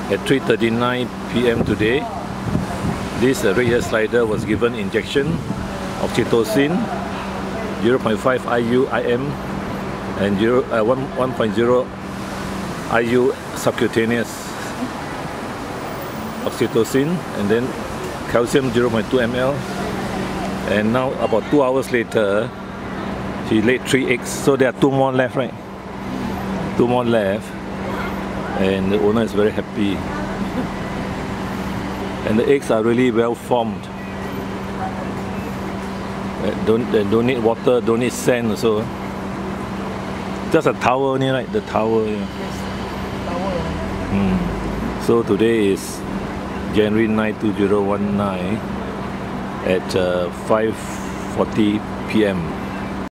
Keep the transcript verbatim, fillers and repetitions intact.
at three thirty-nine p m today. This uh, red hair slider was given injection oxytocin, zero point five I U I M and one point zero I U subcutaneous oxytocin, and then calcium zero point two milliliters. And now about two hours later, she laid three eggs. So there are two more left, right? Two more left, and the owner is very happy. And the eggs are really well formed. Uh, don't uh, don't need water, don't need sand also. Just a towel only, right? The towel. Yeah. Yes, towel. Mm. So today is January ninth two thousand nineteen at uh, five forty p m